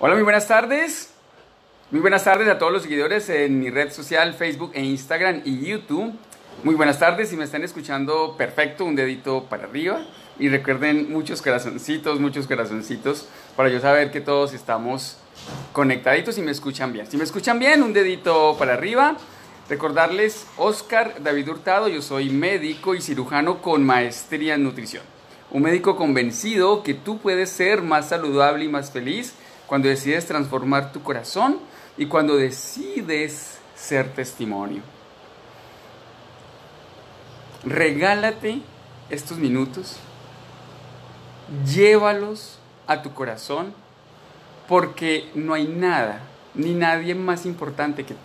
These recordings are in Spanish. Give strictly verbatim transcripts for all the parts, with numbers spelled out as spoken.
Hola, muy buenas tardes. Muy buenas tardes a todos los seguidores en mi red social, Facebook e Instagram y YouTube. Muy buenas tardes, si me están escuchando, perfecto, un dedito para arriba. Y recuerden, muchos corazoncitos, muchos corazoncitos, para yo saber que todos estamos conectaditos y me escuchan bien. Si me escuchan bien, un dedito para arriba. Recordarles, Oscar David Hurtado, yo soy médico y cirujano con maestría en nutrición. Un médico convencido que tú puedes ser más saludable y más feliz cuando decides transformar tu corazón y cuando decides ser testimonio. Regálate estos minutos, llévalos a tu corazón, porque no hay nada ni nadie más importante que tú.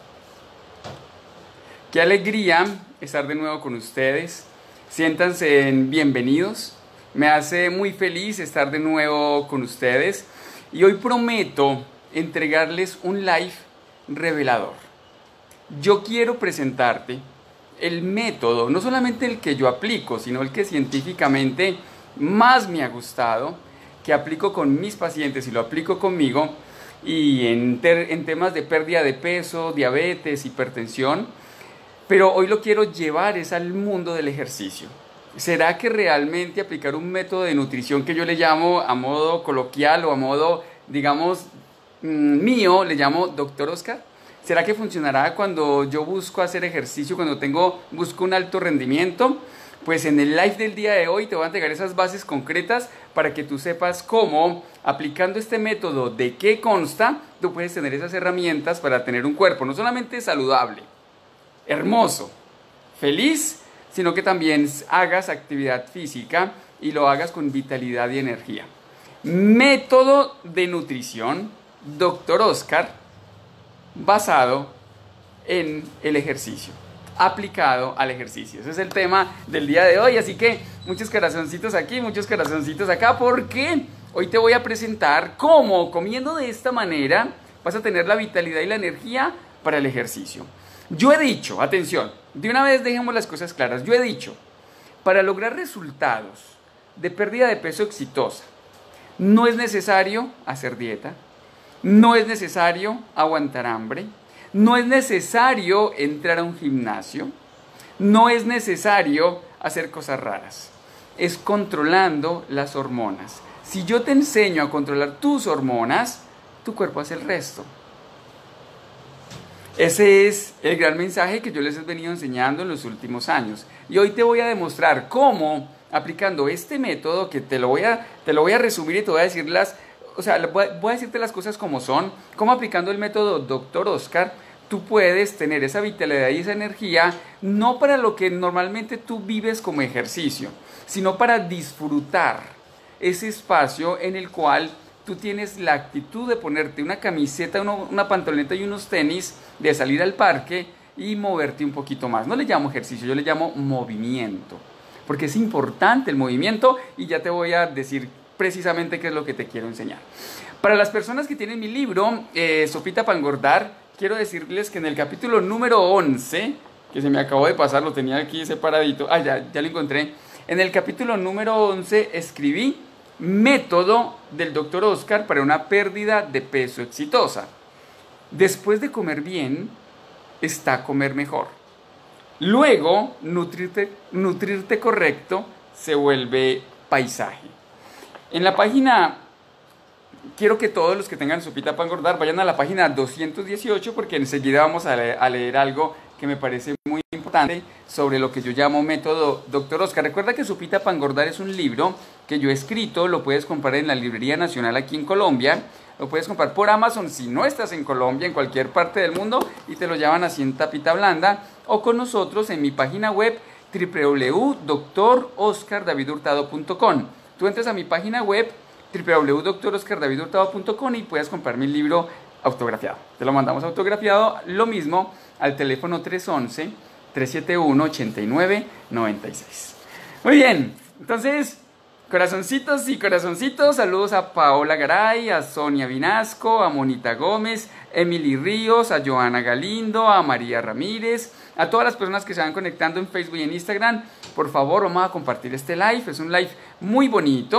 Qué alegría estar de nuevo con ustedes. Siéntanse bienvenidos. Me hace muy feliz estar de nuevo con ustedes. Y hoy prometo entregarles un live revelador. Yo quiero presentarte el método, no solamente el que yo aplico, sino el que científicamente más me ha gustado, que aplico con mis pacientes y lo aplico conmigo, y en, ter- en temas de pérdida de peso, diabetes, hipertensión. Pero hoy lo quiero llevar es al mundo del ejercicio. ¿Será que realmente aplicar un método de nutrición que yo le llamo a modo coloquial o a modo, digamos, mío, le llamo doctor Oscar? ¿Será que funcionará cuando yo busco hacer ejercicio, cuando tengo, busco un alto rendimiento? Pues en el live del día de hoy te voy a entregar esas bases concretas para que tú sepas cómo, aplicando este método de qué consta, tú puedes tener esas herramientas para tener un cuerpo no solamente saludable, hermoso, feliz, sino que también hagas actividad física y lo hagas con vitalidad y energía. Método de nutrición, doctor Oscar, basado en el ejercicio, aplicado al ejercicio. Ese es el tema del día de hoy, así que muchos corazoncitos aquí, muchos corazoncitos acá, porque hoy te voy a presentar cómo, comiendo de esta manera, vas a tener la vitalidad y la energía para el ejercicio. Yo he dicho, atención, de una vez dejemos las cosas claras, yo he dicho, para lograr resultados de pérdida de peso exitosa, no es necesario hacer dieta, no es necesario aguantar hambre, no es necesario entrar a un gimnasio, no es necesario hacer cosas raras, es controlando las hormonas. Si yo te enseño a controlar tus hormonas, tu cuerpo hace el resto. Ese es el gran mensaje que yo les he venido enseñando en los últimos años. Y hoy te voy a demostrar cómo, aplicando este método, que te lo voy a, te lo voy a resumir y te voy a decir las, o sea, voy a, voy a decirte las cosas como son, cómo aplicando el método doctor Oscar, tú puedes tener esa vitalidad y esa energía, no para lo que normalmente tú vives como ejercicio, sino para disfrutar ese espacio en el cual tú tienes la actitud de ponerte una camiseta, una, una pantaloneta y unos tenis, de salir al parque y moverte un poquito más. No le llamo ejercicio, yo le llamo movimiento, porque es importante el movimiento y ya te voy a decir precisamente qué es lo que te quiero enseñar. Para las personas que tienen mi libro, eh, Sopita para Engordar, quiero decirles que en el capítulo número once, que se me acabó de pasar, lo tenía aquí separadito, ah, ya, ya lo encontré. En el capítulo número once escribí método del doctor Oscar para una pérdida de peso exitosa. Después de comer bien, está comer mejor. Luego, nutrirte, nutrirte correcto se vuelve paisaje. En la página, quiero que todos los que tengan Sopita para Engordar vayan a la página doscientos dieciocho, porque enseguida vamos a leer, a leer algo que me parece muy importante sobre lo que yo llamo método doctor Oscar. Recuerda que Sopita para Engordar es un libro que yo he escrito, lo puedes comprar en la Librería Nacional aquí en Colombia, lo puedes comprar por Amazon si no estás en Colombia, en cualquier parte del mundo, y te lo llevan así en tapita blanda, o con nosotros en mi página web w w w punto doctor oscar david hurtado punto com. Tú entras a mi página web w w w punto doctor oscar david hurtado punto com y puedes comprar mi libro autografiado. Te lo mandamos autografiado, lo mismo al teléfono tres once, tres siete uno, ochenta y nueve noventa y seis. Muy bien, entonces, corazoncitos y corazoncitos, saludos a Paola Garay, a Sonia Vinasco, a Monita Gómez, Emily Ríos, a Joana Galindo, a María Ramírez, a todas las personas que se van conectando en Facebook y en Instagram. Por favor, vamos a compartir este live, es un live muy bonito,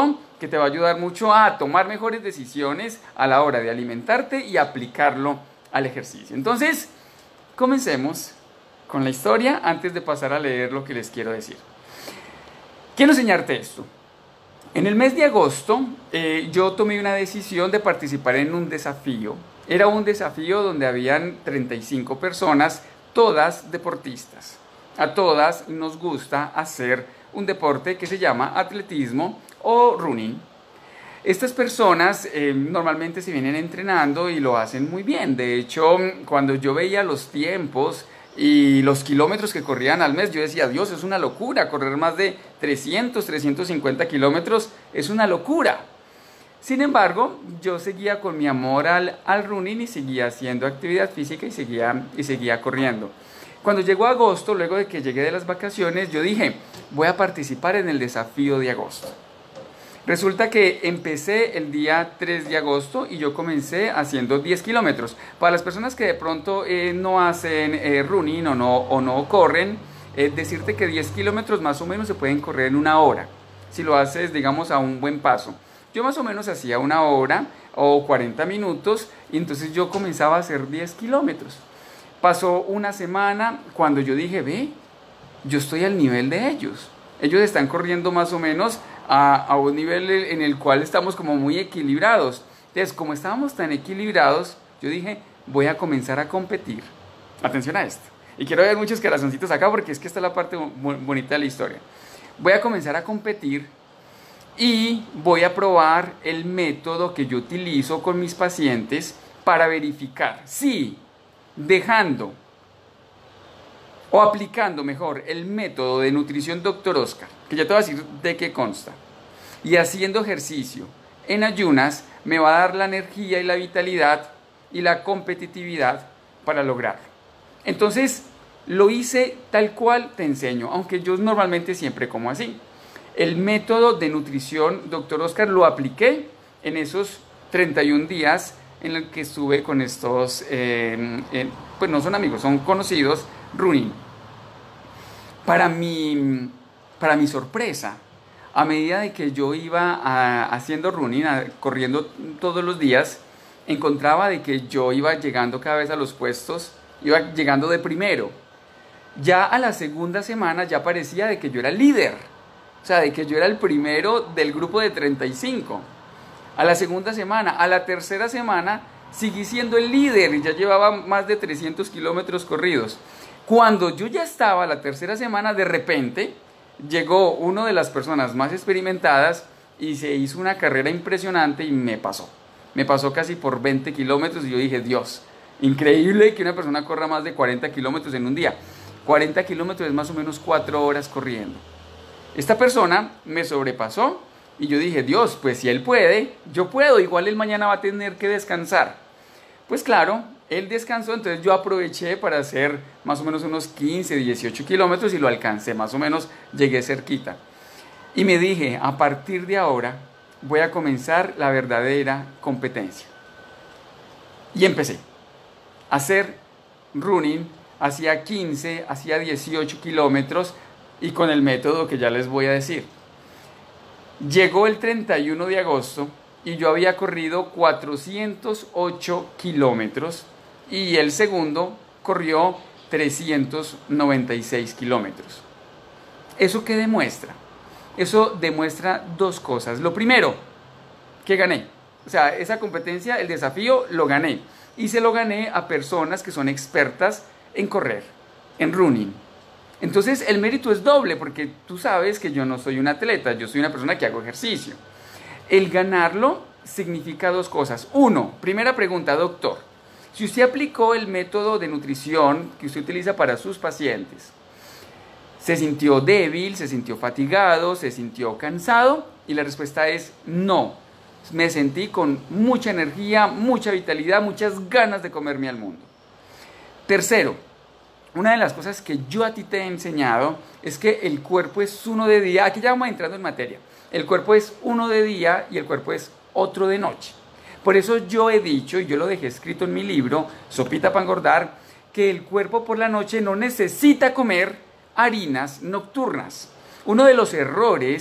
que te va a ayudar mucho a tomar mejores decisiones a la hora de alimentarte y aplicarlo al ejercicio. Entonces, comencemos con la historia antes de pasar a leer lo que les quiero decir. Quiero enseñarte esto. En el mes de agosto, eh, yo tomé una decisión de participar en un desafío. Era un desafío donde habían treinta y cinco personas, todas deportistas. A todas nos gusta hacer un deporte que se llama atletismo o running. Estas personas eh, normalmente se vienen entrenando y lo hacen muy bien. De hecho, cuando yo veía los tiempos y los kilómetros que corrían al mes, yo decía, Dios, es una locura, correr más de trescientos, trescientos cincuenta kilómetros es una locura. Sin embargo, yo seguía con mi amor al, al running y seguía haciendo actividad física y seguía, y seguía corriendo. Cuando llegó agosto, luego de que llegué de las vacaciones, yo dije, voy a participar en el desafío de agosto. Resulta que empecé el día tres de agosto y yo comencé haciendo diez kilómetros. Para las personas que de pronto eh, no hacen eh, running o no, o no corren, eh, decirte que diez kilómetros más o menos se pueden correr en una hora, si lo haces, digamos, a un buen paso. Yo más o menos hacía una hora o cuarenta minutos y entonces yo comenzaba a hacer diez kilómetros. Pasó una semana cuando yo dije, ve, yo estoy al nivel de ellos. Ellos están corriendo más o menos a, a un nivel en el cual estamos como muy equilibrados. Entonces, como estábamos tan equilibrados, yo dije, voy a comenzar a competir. Atención a esto. Y quiero ver muchos corazoncitos acá porque es que esta es la parte bonita de la historia. Voy a comenzar a competir y voy a probar el método que yo utilizo con mis pacientes para verificar si dejando o aplicando mejor el método de nutrición doctor Oscar, que ya te voy a decir de qué consta, y haciendo ejercicio en ayunas, me va a dar la energía y la vitalidad y la competitividad para lograrlo. Entonces, lo hice tal cual te enseño, aunque yo normalmente siempre como así. El método de nutrición doctor Oscar lo apliqué en esos treinta y un días en el que estuve con estos, eh, eh, pues no son amigos, son conocidos, running. Para mi, para mi sorpresa, a medida de que yo iba a, haciendo running, a, corriendo todos los días, encontraba de que yo iba llegando cada vez a los puestos, iba llegando de primero. Ya a la segunda semana ya parecía de que yo era el líder, o sea, de que yo era el primero del grupo de treinta y cinco. A la segunda semana, a la tercera semana, seguí siendo el líder y ya llevaba más de trescientos kilómetros corridos. Cuando yo ya estaba la tercera semana, de repente llegó una de las personas más experimentadas y se hizo una carrera impresionante y me pasó. Me pasó casi por veinte kilómetros y yo dije, Dios, increíble que una persona corra más de cuarenta kilómetros en un día. cuarenta kilómetros es más o menos cuatro horas corriendo. Esta persona me sobrepasó y yo dije, Dios, pues si él puede, yo puedo, igual él mañana va a tener que descansar. Pues claro, él descansó, entonces yo aproveché para hacer más o menos unos quince, dieciocho kilómetros y lo alcancé, más o menos llegué cerquita. Y me dije, a partir de ahora voy a comenzar la verdadera competencia. Y empecé a hacer running, hacía quince, hacía dieciocho kilómetros y con el método que ya les voy a decir. Llegó el treinta y uno de agosto y yo había corrido cuatrocientos ocho kilómetros y el segundo corrió trescientos noventa y seis kilómetros. ¿Eso qué demuestra? Eso demuestra dos cosas. Lo primero, que gané. O sea, esa competencia, el desafío, lo gané. Y se lo gané a personas que son expertas en correr, en running. Entonces el mérito es doble porque tú sabes que yo no soy un atleta, yo soy una persona que hago ejercicio. El ganarlo significa dos cosas. Uno, primera pregunta, doctor, si usted aplicó el método de nutrición que usted utiliza para sus pacientes, ¿se sintió débil, se sintió fatigado, se sintió cansado? Y la respuesta es no. Me sentí con mucha energía, mucha vitalidad, muchas ganas de comerme al mundo. Tercero, una de las cosas que yo a ti te he enseñado es que el cuerpo es uno de día. Aquí ya vamos entrando en materia. El cuerpo es uno de día y el cuerpo es otro de noche. Por eso yo he dicho, y yo lo dejé escrito en mi libro, Sopita para engordar, que el cuerpo por la noche no necesita comer harinas nocturnas. Uno de los errores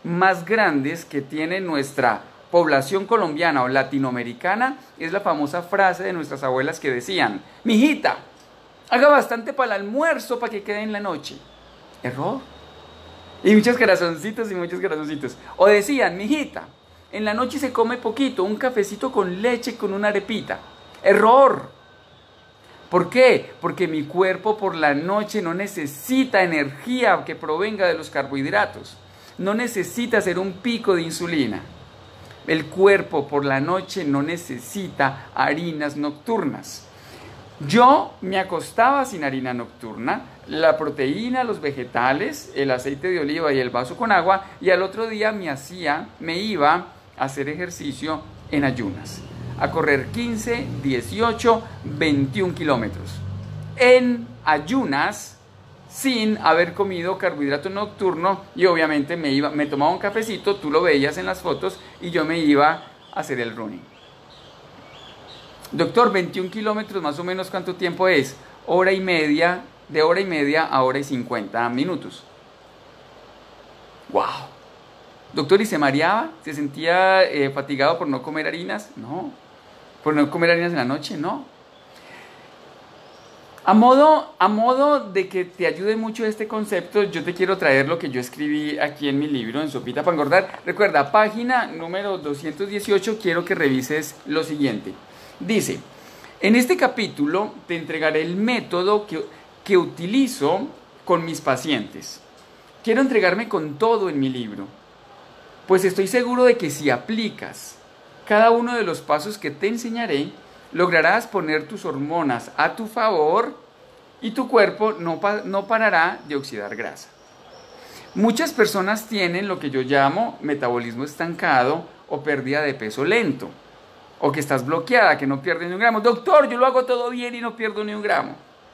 más grandes que tiene nuestra población colombiana o latinoamericana es la famosa frase de nuestras abuelas que decían: mijita, haga bastante para el almuerzo para que quede en la noche. Error. Y muchos corazoncitos y muchos corazoncitos. O decían: mijita, en la noche se come poquito, un cafecito con leche con una arepita. Error. ¿Por qué? Porque mi cuerpo por la noche no necesita energía que provenga de los carbohidratos. No necesita hacer un pico de insulina. El cuerpo por la noche no necesita harinas nocturnas. Yo me acostaba sin harina nocturna, la proteína, los vegetales, el aceite de oliva y el vaso con agua, y al otro día me hacía, me iba a hacer ejercicio en ayunas, a correr quince, dieciocho, veintiún kilómetros. En ayunas, sin haber comido carbohidrato nocturno, y obviamente me iba, me tomaba un cafecito, tú lo veías en las fotos, y yo me iba a hacer el running. Doctor, veintiún kilómetros más o menos, ¿cuánto tiempo es? Hora y media, de hora y media a hora y cincuenta minutos. ¡Wow! Doctor, ¿y se mareaba? ¿Se sentía eh, fatigado por no comer harinas? No. ¿Por no comer harinas en la noche? No. A modo, a modo de que te ayude mucho este concepto, yo te quiero traer lo que yo escribí aquí en mi libro, en Sopita para Engordar. Recuerda, página número doscientos dieciocho, quiero que revises lo siguiente. Dice: en este capítulo te entregaré el método que, que utilizo con mis pacientes. Quiero entregarme con todo en mi libro, pues estoy seguro de que si aplicas cada uno de los pasos que te enseñaré, lograrás poner tus hormonas a tu favor y tu cuerpo no, pa- no parará de oxidar grasa. Muchas personas tienen lo que yo llamo metabolismo estancado o pérdida de peso lento, o que estás bloqueada, que no pierdes ni un gramo. Doctor, yo lo hago todo bien y no pierdo ni un gramo.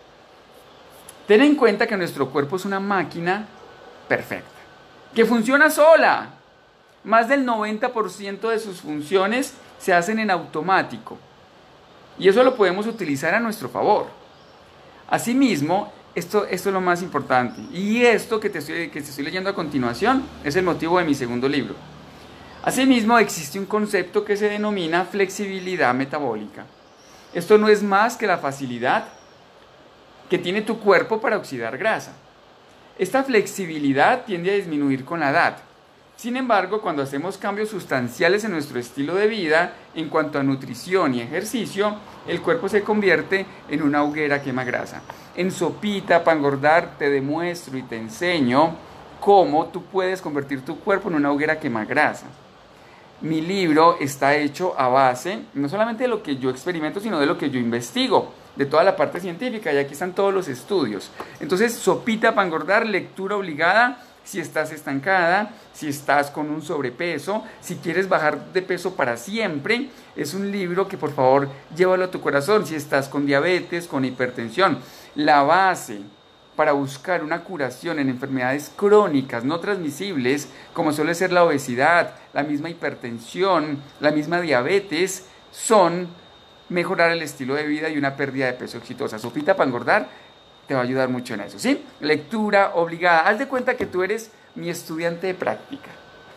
Ten en cuenta que nuestro cuerpo es una máquina perfecta, que funciona sola. Más del noventa por ciento de sus funciones se hacen en automático. Y eso lo podemos utilizar a nuestro favor. Asimismo, esto, esto es lo más importante. Y esto que te, estoy, que te estoy leyendo a continuación es el motivo de mi segundo libro. Asimismo, existe un concepto que se denomina flexibilidad metabólica. Esto no es más que la facilidad que tiene tu cuerpo para oxidar grasa. Esta flexibilidad tiende a disminuir con la edad. Sin embargo, cuando hacemos cambios sustanciales en nuestro estilo de vida, en cuanto a nutrición y ejercicio, el cuerpo se convierte en una hoguera quema grasa. En Sopita para Engordar te demuestro y te enseño cómo tú puedes convertir tu cuerpo en una hoguera quema grasa. Mi libro está hecho a base, no solamente de lo que yo experimento, sino de lo que yo investigo, de toda la parte científica, y aquí están todos los estudios. Entonces, Sopita para Engordar, lectura obligada. Si estás estancada, si estás con un sobrepeso, si quieres bajar de peso para siempre, es un libro que por favor llévalo a tu corazón. Si estás con diabetes, con hipertensión, la base para buscar una curación en enfermedades crónicas no transmisibles, como suele ser la obesidad, la misma hipertensión, la misma diabetes, son mejorar el estilo de vida y una pérdida de peso exitosa. Sopita para Engordar te va a ayudar mucho en eso, ¿sí? Lectura obligada. Haz de cuenta que tú eres mi estudiante de práctica.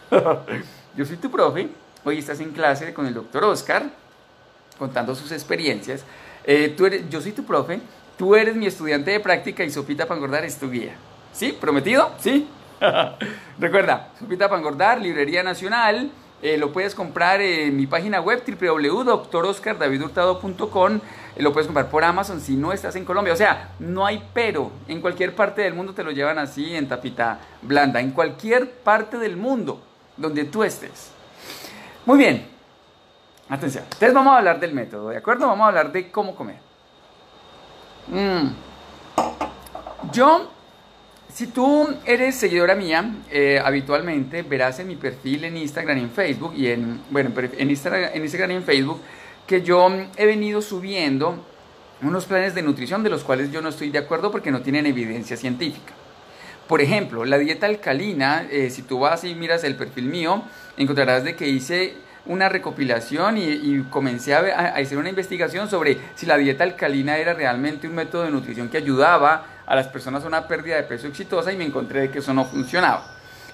Yo soy tu profe. Hoy estás en clase con el doctor Oscar, contando sus experiencias. Eh, tú eres, yo soy tu profe. Tú eres mi estudiante de práctica y Sopita para Engordar es tu guía. ¿Sí? ¿Prometido? ¿Sí? Recuerda, Sopita para Engordar, Librería Nacional. Eh, lo puedes comprar en mi página web w w w punto doctor oscar david hurtado punto com. Eh, lo puedes comprar por Amazon si no estás en Colombia. O sea, no hay pero. En cualquier parte del mundo te lo llevan así en tapita blanda. En cualquier parte del mundo donde tú estés. Muy bien. Atención. Entonces vamos a hablar del método, ¿de acuerdo? Vamos a hablar de cómo comer. Mm. Yo... Si tú eres seguidora mía, eh, habitualmente verás en mi perfil en Instagram y en Facebook, y en, bueno, en Instagram, en Instagram y en Facebook, que yo he venido subiendo unos planes de nutrición de los cuales yo no estoy de acuerdo porque no tienen evidencia científica. Por ejemplo, la dieta alcalina, eh, si tú vas y miras el perfil mío, encontrarás de que hice una recopilación y, y comencé a, a hacer una investigación sobre si la dieta alcalina era realmente un método de nutrición que ayudaba a las personas a una pérdida de peso exitosa, y me encontré de que eso no funcionaba.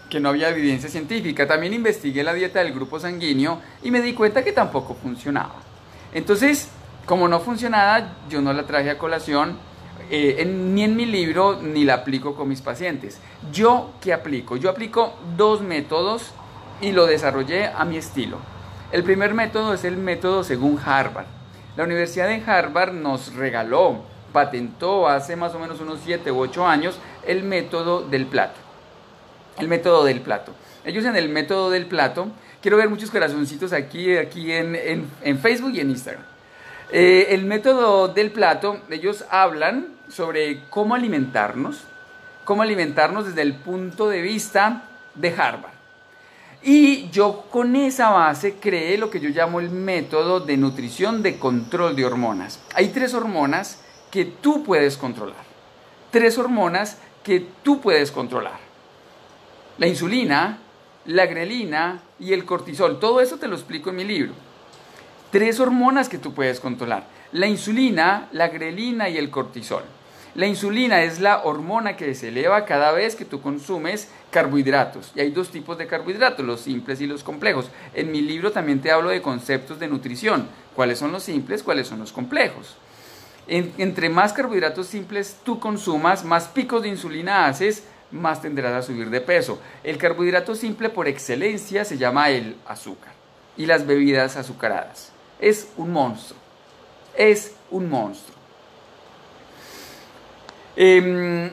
que no había evidencia científica. También investigué la dieta del grupo sanguíneo y me di cuenta que tampoco funcionaba. Entonces, como no funcionaba, yo no la traje a colación, eh, en, ni en mi libro, ni la aplico con mis pacientes. ¿Yo qué aplico? Yo aplico dos métodos y lo desarrollé a mi estilo. El primer método es el método según Harvard. La Universidad de Harvard nos regaló, patentó hace más o menos unos siete u ocho años el método del plato. El método del plato. Ellos en el método del plato, quiero ver muchos corazoncitos aquí, aquí en, en, en Facebook y en Instagram. Eh, el método del plato, ellos hablan sobre cómo alimentarnos, cómo alimentarnos desde el punto de vista de Harvard. Y yo con esa base creé lo que yo llamo el método de nutrición de control de hormonas. Hay tres hormonas que tú puedes controlar. Tres hormonas que tú puedes controlar. La insulina, la grelina y el cortisol. Todo eso te lo explico en mi libro. Tres hormonas que tú puedes controlar. La insulina, la grelina y el cortisol. La insulina es la hormona que se eleva cada vez que tú consumes carbohidratos. Y hay dos tipos de carbohidratos, los simples y los complejos. En mi libro también te hablo de conceptos de nutrición. ¿Cuáles son los simples? ¿Cuáles son los complejos? En, entre más carbohidratos simples tú consumas, más picos de insulina haces, más tendrás a subir de peso. El carbohidrato simple por excelencia se llama el azúcar. Y las bebidas azucaradas. Es un monstruo. Es un monstruo. Eh,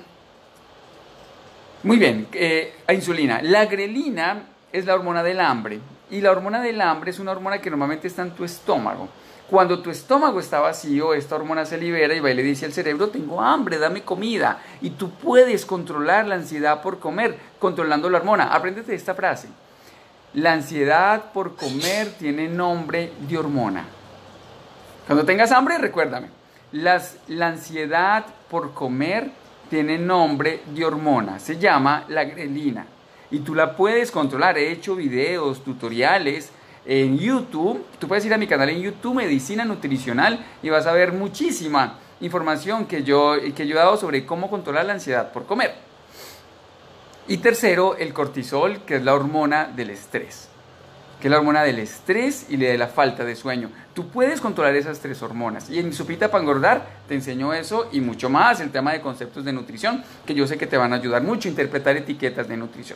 muy bien, eh, a insulina. La grelina es la hormona del hambre. Y la hormona del hambre es una hormona que normalmente está en tu estómago. Cuando tu estómago está vacío, esta hormona se libera y va y le dice al cerebro, tengo hambre, dame comida. Y tú puedes controlar la ansiedad por comer, controlando la hormona. Apréndete esta frase. La ansiedad por comer tiene nombre de hormona. Cuando tengas hambre, recuérdame. Las, la ansiedad por comer tiene nombre de hormona. Se llama la grelina. Y tú la puedes controlar. He hecho videos, tutoriales en YouTube. Tú puedes ir a mi canal en YouTube, Medicina Nutricional, y vas a ver muchísima información que yo, que yo he dado sobre cómo controlar la ansiedad por comer. Y tercero, el cortisol, que es la hormona del estrés. Que es la hormona del estrés y de la falta de sueño. Tú puedes controlar esas tres hormonas. Y en Sopita para Engordar te enseño eso y mucho más. El tema de conceptos de nutrición, que yo sé que te van a ayudar mucho a interpretar etiquetas de nutrición.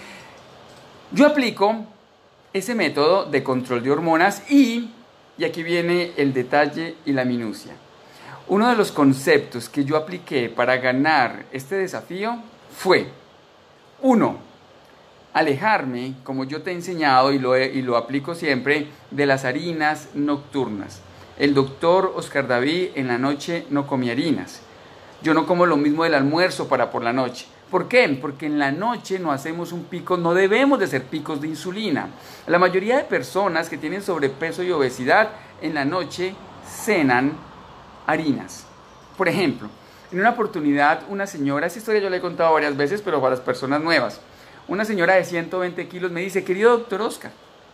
Yo aplico ese método de control de hormonas y, y aquí viene el detalle y la minucia. Uno de los conceptos que yo apliqué para ganar este desafío fue, uno, alejarme, como yo te he enseñado y lo, he, y lo aplico siempre, de las harinas nocturnas. El doctor Oscar David en la noche no come harinas. Yo no como lo mismo del almuerzo para por la noche. ¿Por qué? Porque en la noche no hacemos un pico, no debemos de hacer picos de insulina. La mayoría de personas que tienen sobrepeso y obesidad en la noche cenan harinas. Por ejemplo, en una oportunidad una señora, esta historia yo la he contado varias veces, pero para las personas nuevas, una señora de ciento veinte kilos me dice, querido doctor Oscar,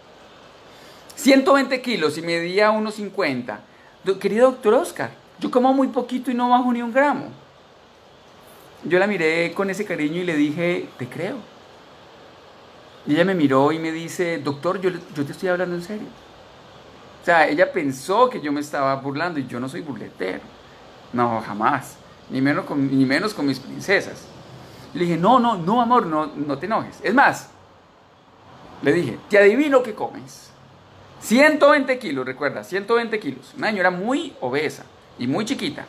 ciento veinte kilos y medía uno cincuenta, querido doctor Oscar, yo como muy poquito y no bajo ni un gramo. Yo la miré con ese cariño y le dije, te creo. Y ella me miró y me dice, doctor, yo, yo te estoy hablando en serio. O sea, ella pensó que yo me estaba burlando y yo no soy burletero. No, jamás. Ni menos con, ni menos con mis princesas. Y le dije, no, no, no, amor, no, no te enojes. Es más, le dije, te adivino qué comes. ciento veinte kilos, recuerda, ciento veinte kilos. Una señora muy obesa y muy chiquita.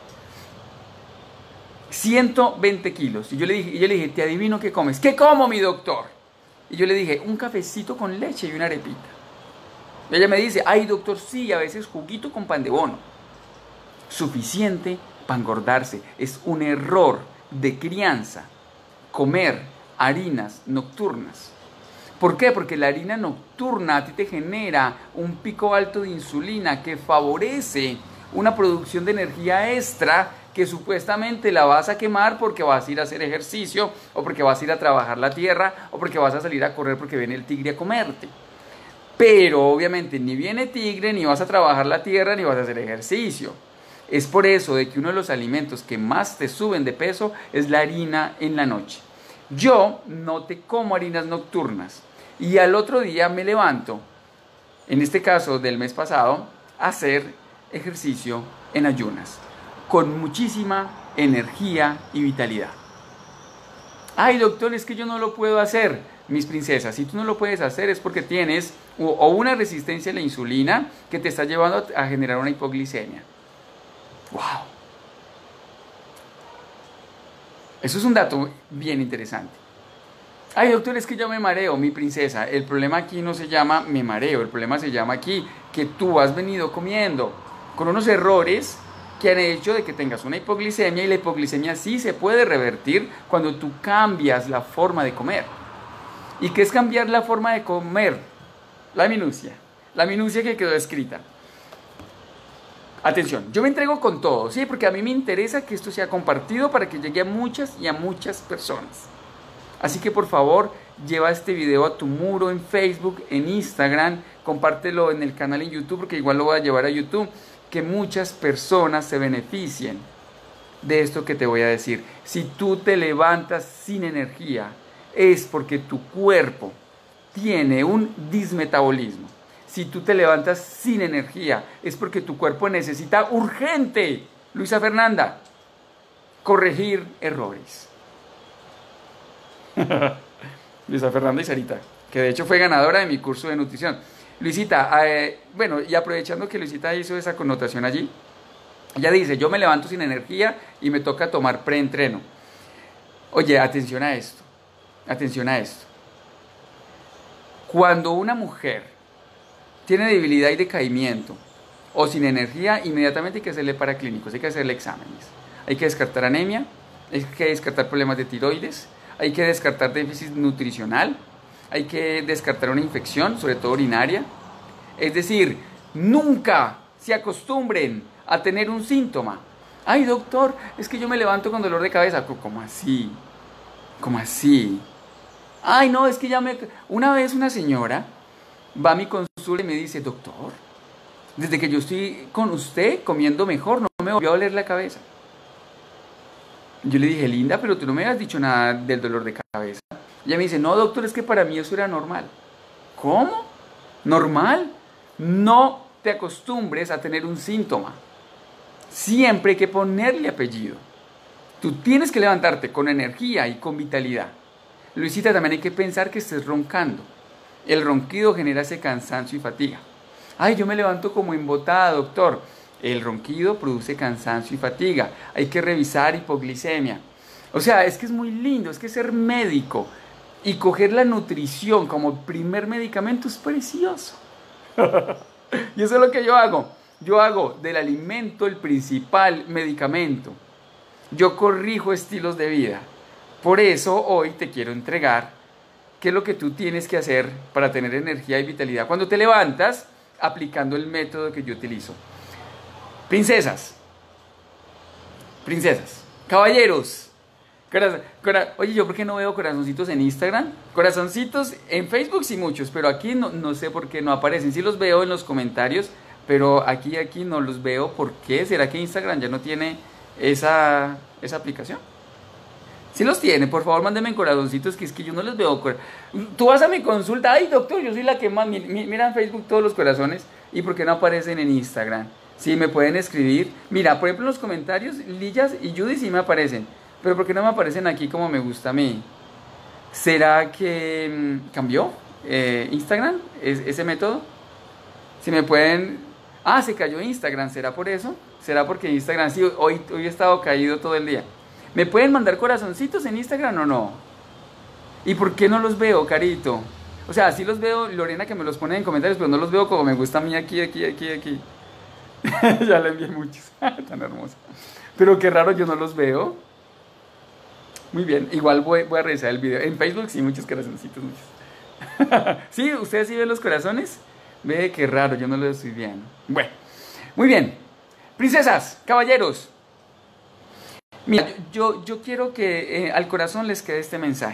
ciento veinte kilos. Y yo le dije, y yo le dije, te adivino qué comes. ¿Qué como, mi doctor? Y yo le dije, un cafecito con leche y una arepita. Y ella me dice, ay, doctor, sí, a veces juguito con pan de bono. Suficiente para engordarse. Es un error de crianza comer harinas nocturnas. ¿Por qué? Porque la harina nocturna a ti te genera un pico alto de insulina que favorece una producción de energía extra que supuestamente la vas a quemar porque vas a ir a hacer ejercicio o porque vas a ir a trabajar la tierra o porque vas a salir a correr porque viene el tigre a comerte. Pero obviamente ni viene tigre, ni vas a trabajar la tierra, ni vas a hacer ejercicio. Es por eso de que uno de los alimentos que más te suben de peso es la harina en la noche. Yo no te como harinas nocturnas y al otro día me levanto, en este caso del mes pasado, a hacer ejercicio en ayunas, con muchísima energía y vitalidad. Ay, doctor, es que yo no lo puedo hacer. Mis princesas, si tú no lo puedes hacer es porque tienes o una resistencia a la insulina que te está llevando a generar una hipoglicemia. ¡Wow! Eso es un dato bien interesante. Ay, doctor, es que yo me mareo, mi princesa. El problema aquí no se llama me mareo, el problema se llama aquí que tú has venido comiendo con unos errores que han hecho de que tengas una hipoglicemia, y la hipoglicemia sí se puede revertir cuando tú cambias la forma de comer. ¿Y qué es cambiar la forma de comer? La minucia, la minucia que quedó escrita. Atención, yo me entrego con todo, ¿sí? Porque a mí me interesa que esto sea compartido para que llegue a muchas y a muchas personas. Así que por favor, lleva este video a tu muro en Facebook, en Instagram, compártelo en el canal en YouTube, porque igual lo voy a llevar a YouTube, que muchas personas se beneficien de esto que te voy a decir. Si tú te levantas sin energía, es porque tu cuerpo tiene un dismetabolismo. Si tú te levantas sin energía, es porque tu cuerpo necesita urgente, Luisa Fernanda, corregir errores. Luisa Fernanda y Sarita, que de hecho fue ganadora de mi curso de nutrición. Luisita, eh, bueno, y aprovechando que Luisita hizo esa connotación allí, ella dice, yo me levanto sin energía y me toca tomar preentreno. Oye, atención a esto, atención a esto. Cuando una mujer tiene debilidad y decaimiento o sin energía, inmediatamente hay que hacerle paraclínicos, hay que hacerle exámenes. Hay que descartar anemia, hay que descartar problemas de tiroides, hay que descartar déficit nutricional, hay que descartar una infección, sobre todo urinaria. Es decir, nunca se acostumbren a tener un síntoma. Ay, doctor, es que yo me levanto con dolor de cabeza. ¿Cómo así? ¿Cómo así? Ay, no, es que ya me... Una vez una señora va a mi consulta y me dice, doctor, desde que yo estoy con usted comiendo mejor, no me volvió a doler la cabeza. Yo le dije, linda, pero tú no me has dicho nada del dolor de cabeza. Ella me dice, no, doctor, es que para mí eso era normal. ¿Cómo? ¿Normal? No te acostumbres a tener un síntoma. Siempre hay que ponerle apellido. Tú tienes que levantarte con energía y con vitalidad. Luisita, también hay que pensar que estés roncando. El ronquido genera ese cansancio y fatiga. Ay, yo me levanto como embotada, doctor. El ronquido produce cansancio y fatiga. Hay que revisar hipoglicemia. O sea, es que es muy lindo, es que ser médico y coger la nutrición como primer medicamento es precioso. Y eso es lo que yo hago. Yo hago del alimento el principal medicamento. Yo corrijo estilos de vida. Por eso hoy te quiero entregar qué es lo que tú tienes que hacer para tener energía y vitalidad cuando te levantas aplicando el método que yo utilizo. Princesas, princesas, caballeros. Corazón, cora, oye, ¿yo por qué no veo corazoncitos en Instagram? Corazoncitos en Facebook sí muchos, pero aquí no, no sé por qué no aparecen. Sí los veo en los comentarios, pero aquí, aquí no los veo. ¿Por qué? ¿Será que Instagram ya no tiene esa, esa aplicación? Si los tiene, por favor, mándenme corazoncitos, que es que yo no les veo. Tú vas a mi consulta, ay doctor, yo soy la que más, mira en Facebook todos los corazones, ¿y por qué no aparecen en Instagram? Sí, me pueden escribir. Mira, por ejemplo, en los comentarios, Lillas y Judy sí me aparecen. Pero ¿por qué no me aparecen aquí como me gusta a mí? ¿Será que mmm, cambió eh, Instagram? ¿Es, ese método? Si me pueden... Ah, se cayó Instagram. ¿Será por eso? ¿Será porque Instagram sí? Hoy, hoy he estado caído todo el día. ¿Me pueden mandar corazoncitos en Instagram o no? ¿Y por qué no los veo, Carito? O sea, sí los veo, Lorena, que me los pone en comentarios, pero no los veo como me gusta a mí aquí, aquí, aquí, aquí. Ya le envié muchos. Tan hermoso. Pero qué raro, yo no los veo. Muy bien, igual voy, voy a revisar el video. En Facebook sí, muchos corazoncitos, muchos. ¿Sí? ¿Ustedes sí ven los corazones? Ve, qué raro, yo no los estoy viendo. Bueno, muy bien. Princesas, caballeros. Mira, yo, yo quiero que eh, al corazón les quede este mensaje.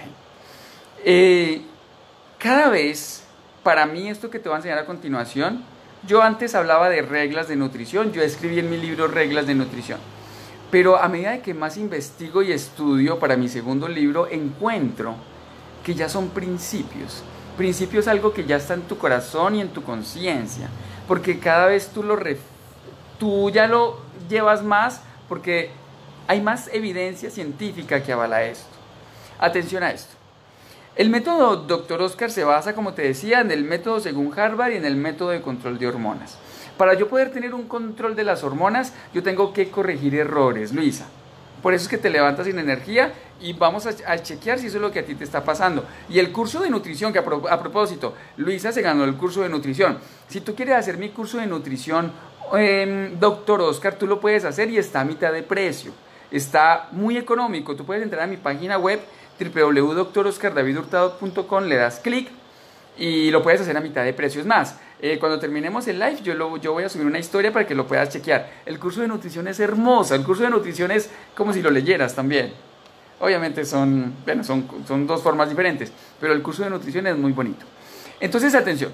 Eh, cada vez, para mí, esto que te voy a enseñar a continuación, yo antes hablaba de reglas de nutrición, yo escribí en mi libro Reglas de Nutrición. Pero a medida que más investigo y estudio para mi segundo libro, encuentro que ya son principios. Principios es algo que ya está en tu corazón y en tu conciencia, porque cada vez tú, lo ref- tú ya lo llevas más, porque hay más evidencia científica que avala esto. Atención a esto. El método doctor Oscar se basa, como te decía, en el método según Harvard y en el método de control de hormonas. Para yo poder tener un control de las hormonas, yo tengo que corregir errores, Luisa. Por eso es que te levantas sin energía y vamos a, a chequear si eso es lo que a ti te está pasando. Y el curso de nutrición, que a, pro, a propósito, Luisa se ganó el curso de nutrición. Si tú quieres hacer mi curso de nutrición, eh, doctor Oscar, tú lo puedes hacer y está a mitad de precio. Está muy económico. Tú puedes entrar a mi página web w w w punto doctor oscar david hurtado punto com, le das clic y lo puedes hacer a mitad de precio. Es más, eh, cuando terminemos el live yo, lo, yo voy a subir una historia para que lo puedas chequear. El curso de nutrición es hermoso, el curso de nutrición es como si lo leyeras también. Obviamente son, bueno, son, son dos formas diferentes, pero el curso de nutrición es muy bonito. Entonces, atención.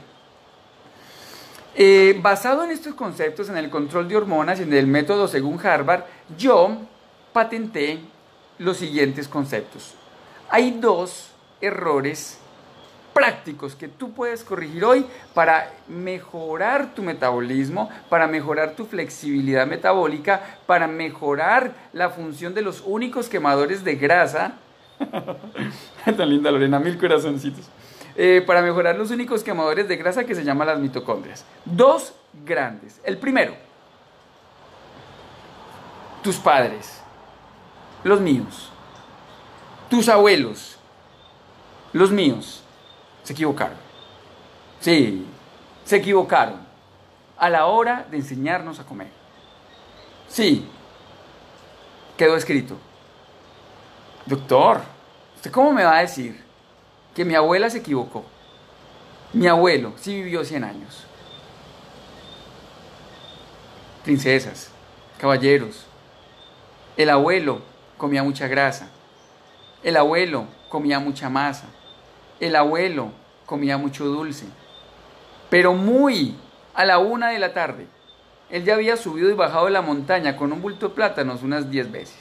Eh, basado en estos conceptos, en el control de hormonas y en el método según Harvard, yo patenté los siguientes conceptos. Hay dos errores prácticos que tú puedes corregir hoy para mejorar tu metabolismo, para mejorar tu flexibilidad metabólica, para mejorar la función de los únicos quemadores de grasa. Tan linda Lorena, mil corazoncitos. Eh, para mejorar los únicos quemadores de grasa que se llaman las mitocondrias. Dos grandes. El primero, tus padres, los míos, tus abuelos, los míos, se equivocaron. Sí, se equivocaron a la hora de enseñarnos a comer. Sí, quedó escrito. Doctor, ¿usted cómo me va a decir que mi abuela se equivocó? Mi abuelo sí vivió cien años. Princesas, caballeros, el abuelo comía mucha grasa. El abuelo comía mucha masa. El abuelo comía mucho dulce. Pero muy a la una de la tarde, él ya había subido y bajado de la montaña con un bulto de plátanos unas diez veces.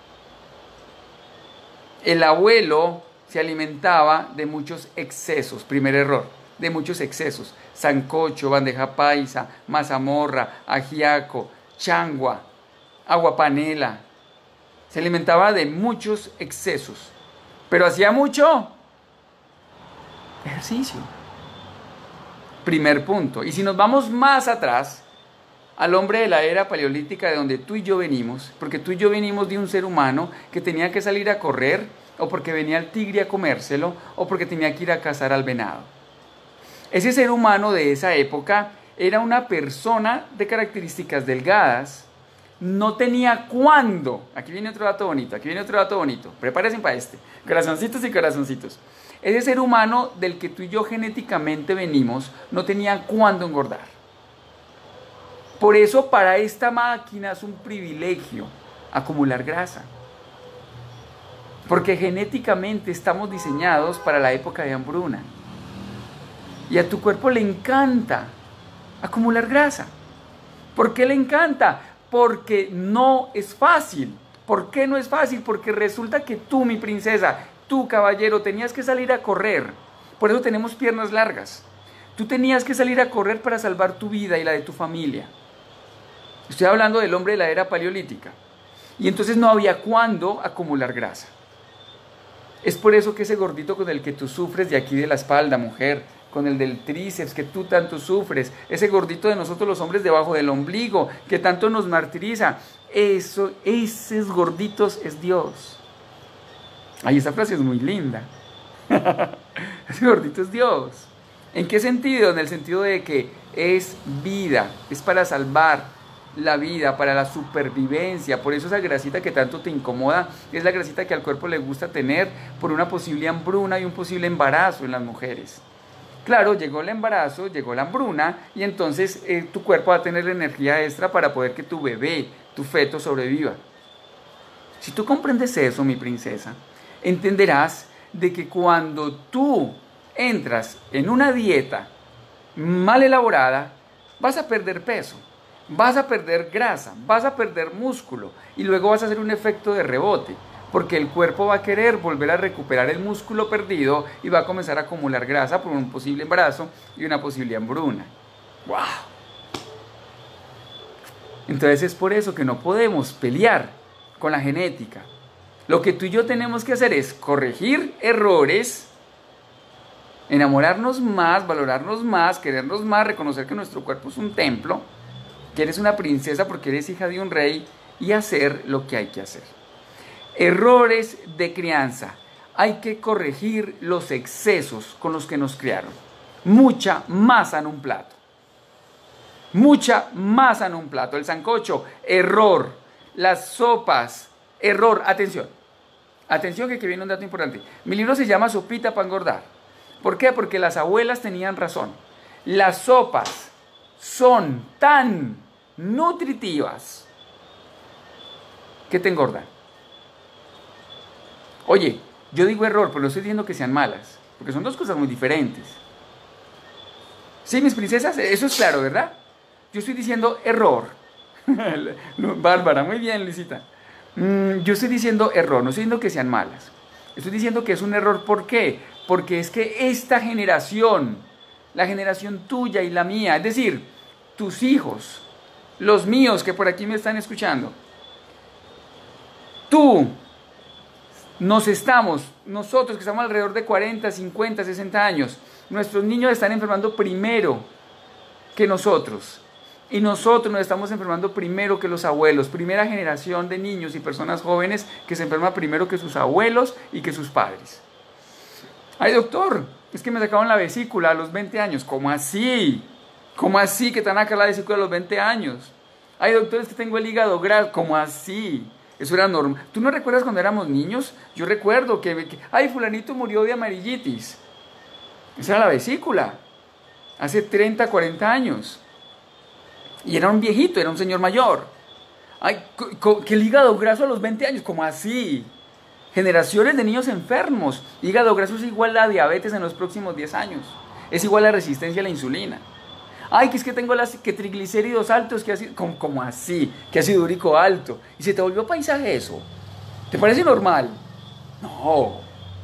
El abuelo se alimentaba de muchos excesos, primer error, de muchos excesos. Sancocho, bandeja paisa, mazamorra, ajiaco, changua, aguapanela. Se alimentaba de muchos excesos, pero hacía mucho ejercicio. Primer punto. Y si nos vamos más atrás, al hombre de la era paleolítica de donde tú y yo venimos, porque tú y yo venimos de un ser humano que tenía que salir a correr, o porque venía el tigre a comérselo, o porque tenía que ir a cazar al venado. Ese ser humano de esa época era una persona de características delgadas. No tenía cuándo. Aquí viene otro dato bonito, aquí viene otro dato bonito. Prepárense para este. Corazoncitos y corazoncitos. Ese ser humano del que tú y yo genéticamente venimos no tenía cuándo engordar. Por eso para esta máquina es un privilegio acumular grasa. Porque genéticamente estamos diseñados para la época de hambruna. Y a tu cuerpo le encanta acumular grasa. ¿Por qué le encanta? Porque no es fácil. ¿Por qué no es fácil? Porque resulta que tú, mi princesa, tú, caballero, tenías que salir a correr. Por eso tenemos piernas largas. Tú tenías que salir a correr para salvar tu vida y la de tu familia. Estoy hablando del hombre de la era paleolítica. Y entonces no había cuándo acumular grasa. Es por eso que ese gordito con el que tú sufres de aquí de la espalda, mujer, con el del tríceps que tú tanto sufres, ese gordito de nosotros los hombres debajo del ombligo que tanto nos martiriza, eso, esos gorditos es Dios. Ay, esa frase es muy linda. Ese gordito es Dios. ¿En qué sentido? En el sentido de que es vida, es para salvar la vida, para la supervivencia. Por eso esa grasita que tanto te incomoda es la grasita que al cuerpo le gusta tener por una posible hambruna y un posible embarazo en las mujeres. Claro, llegó el embarazo, llegó la hambruna y entonces eh, tu cuerpo va a tener energía extra para poder que tu bebé, tu feto sobreviva. Si tú comprendes eso, mi princesa, entenderás de que cuando tú entras en una dieta mal elaborada, vas a perder peso. vas a perder grasa, vas a perder músculo y luego vas a hacer un efecto de rebote, porque el cuerpo va a querer volver a recuperar el músculo perdido y va a comenzar a acumular grasa por un posible embarazo y una posible hambruna. ¡Wow! Entonces es por eso que no podemos pelear con la genética. Lo que tú y yo tenemos que hacer es corregir errores, enamorarnos más, valorarnos más, querernos más, reconocer que nuestro cuerpo es un templo, que eres una princesa porque eres hija de un rey y hacer lo que hay que hacer. Errores de crianza. Hay que corregir los excesos con los que nos criaron. Mucha masa en un plato. Mucha masa en un plato. El sancocho, error. Las sopas, error. Atención. Atención que aquí viene un dato importante. Mi libro se llama Sopita para engordar. ¿Por qué? Porque las abuelas tenían razón. Las sopas son tan nutritivas que te engordan. Oye, yo digo error, pero no estoy diciendo que sean malas, porque son dos cosas muy diferentes. Sí, mis princesas, eso es claro, ¿verdad? Yo estoy diciendo error. Bárbara, muy bien, Luisita. Mm, yo estoy diciendo error, no estoy diciendo que sean malas. Estoy diciendo que es un error, ¿por qué? Porque es que esta generación, la generación tuya y la mía, es decir, tus hijos, los míos que por aquí me están escuchando, tú, nos estamos, nosotros que estamos alrededor de cuarenta, cincuenta, sesenta años, nuestros niños están enfermando primero que nosotros. Y nosotros nos estamos enfermando primero que los abuelos. Primera generación de niños y personas jóvenes que se enferman primero que sus abuelos y que sus padres. Ay, doctor, es que me sacaron la vesícula a los veinte años. ¿Cómo así? ¿Cómo así que te van a sacar la vesícula a los veinte años? Ay, doctor, es que tengo el hígado graso. ¿Cómo así? Eso era normal. ¿Tú no recuerdas cuando éramos niños? Yo recuerdo que, que, ay, fulanito murió de amarillitis. Esa era la vesícula. Hace treinta, cuarenta años. Y era un viejito, era un señor mayor. Ay, que el hígado graso a los veinte años. ¿Cómo así? Generaciones de niños enfermos. Hígado graso es igual a diabetes en los próximos diez años. Es igual a resistencia a la insulina. Ay, que es que tengo las que triglicéridos altos, que así, como, como así, que ácido úrico alto. Y se te volvió paisaje eso. ¿Te parece normal? No.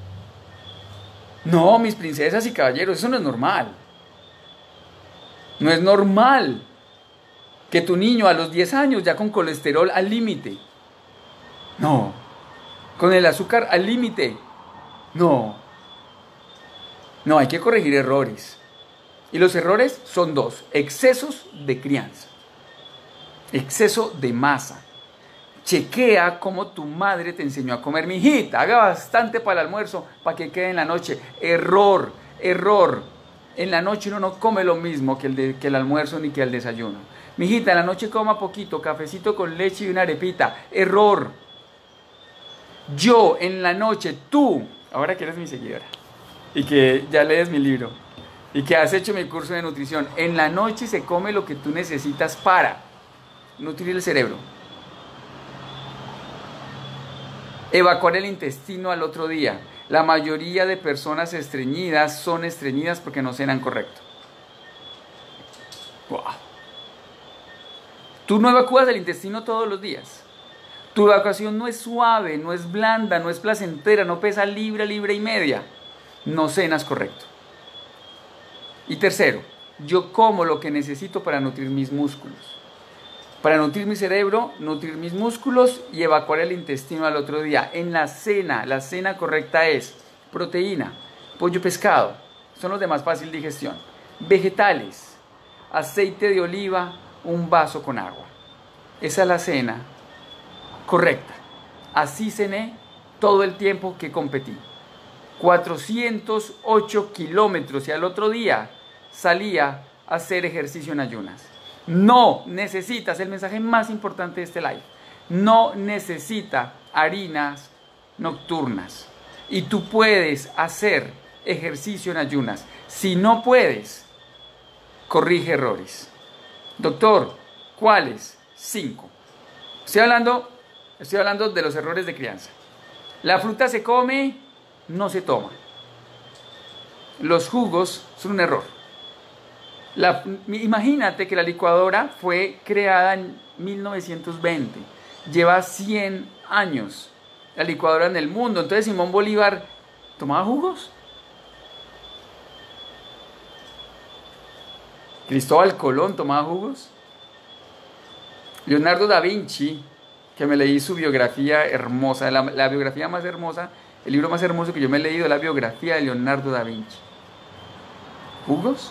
No, mis princesas y caballeros, eso no es normal. No es normal que tu niño a los diez años ya con colesterol al límite. No. Con el azúcar al límite. No. No, hay que corregir errores. Y los errores son dos: excesos de crianza, exceso de masa. Chequea cómo tu madre te enseñó a comer. Mijita, haga bastante para el almuerzo para que quede en la noche. Error, error. En la noche uno no come lo mismo que el, de, que el almuerzo ni que el desayuno. Mijita, en la noche coma poquito, cafecito con leche y una arepita. Error. Yo en la noche, tú, ahora que eres mi seguidora y que ya lees mi libro y que has hecho mi curso de nutrición, en la noche se come lo que tú necesitas para nutrir el cerebro, evacuar el intestino al otro día. La mayoría de personas estreñidas son estreñidas porque no cenan correcto. Wow. Tú no evacúas el intestino todos los días. Tu evacuación no es suave, no es blanda, no es placentera, no pesa libra, libra y media. No cenas correcto. Y tercero, yo como lo que necesito para nutrir mis músculos. Para nutrir mi cerebro, nutrir mis músculos y evacuar el intestino al otro día. En la cena, la cena correcta es proteína, pollo, pescado, son los de más fácil digestión. Vegetales, aceite de oliva, un vaso con agua. Esa es la cena correcta. Así cené todo el tiempo que competí. cuatrocientos ocho kilómetros y al otro día salía a hacer ejercicio en ayunas. No necesitas, el mensaje más importante de este live, no necesita harinas nocturnas. Y tú puedes hacer ejercicio en ayunas. Si no puedes, corrige errores. Doctor, ¿cuáles? Cinco. Estoy hablando, estoy hablando de los errores de crianza. La fruta se come, no se toma. Los jugos son un error. La, imagínate que la licuadora fue creada en mil novecientos veinte, lleva cien años la licuadora en el mundo. Entonces Simón Bolívar tomaba jugos. Cristóbal Colón tomaba jugos. Leonardo da Vinci, que me leí su biografía hermosa, la, la biografía más hermosa, el libro más hermoso que yo me he leído, la biografía de Leonardo da Vinci. ¿Jugos?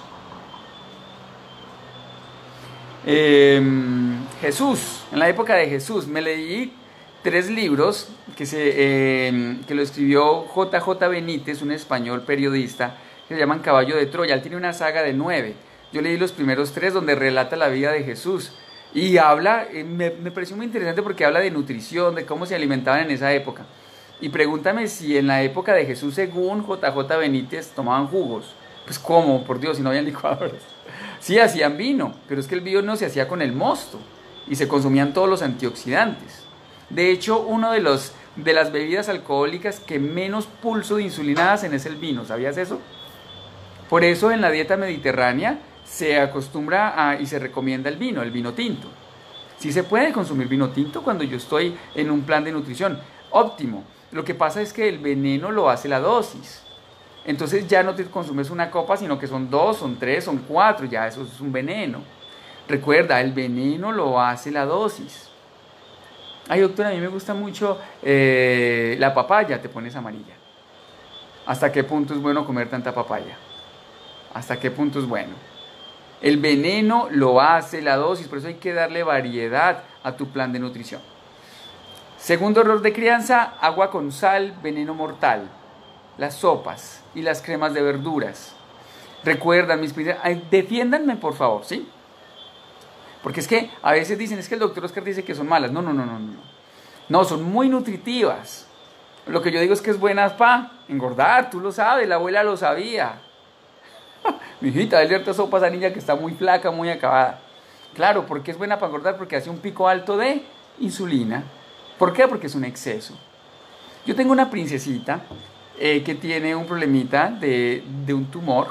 Eh, Jesús, en la época de Jesús, me leí tres libros que, se, eh, que lo escribió J J Benítez, un español periodista, que se llaman Caballo de Troya. Él tiene una saga de nueve. Yo leí los primeros tres donde relata la vida de Jesús y habla, eh, me, me pareció muy interesante porque habla de nutrición, de cómo se alimentaban en esa época. Y pregúntame si en la época de Jesús, según J J Benítez, tomaban jugos. Pues ¿cómo? Por Dios, si no habían licuadoras. Sí, hacían vino, pero es que el vino no se hacía con el mosto y se consumían todos los antioxidantes. De hecho, uno de, los, de las bebidas alcohólicas que menos pulso de insulina hacen es el vino. ¿Sabías eso? Por eso en la dieta mediterránea se acostumbra a, y se recomienda el vino, el vino tinto. Sí se puede consumir vino tinto cuando yo estoy en un plan de nutrición óptimo. Lo que pasa es que el veneno lo hace la dosis. Entonces ya no te consumes una copa, sino que son dos, son tres, son cuatro, ya eso es un veneno. Recuerda, el veneno lo hace la dosis. Ay, doctora, a mí me gusta mucho eh, la papaya, te pones amarilla. ¿Hasta qué punto es bueno comer tanta papaya? ¿Hasta qué punto es bueno? El veneno lo hace la dosis, por eso hay que darle variedad a tu plan de nutrición. Segundo error de crianza, agua con sal, veneno mortal. Las sopas y las cremas de verduras. Recuerdan, mis princesas, defiéndanme por favor, ¿sí? Porque es que a veces dicen, es que el doctor Oscar dice que son malas. No, no, no, no, no. No, son muy nutritivas. Lo que yo digo es que es buena para engordar, tú lo sabes, la abuela lo sabía. Mi hijita, dale harta sopa a esa niña que está muy flaca, muy acabada. Claro, ¿por qué es buena para engordar? Porque hace un pico alto de insulina. ¿Por qué? Porque es un exceso. Yo tengo una princesita eh, que tiene un problemita de, de un tumor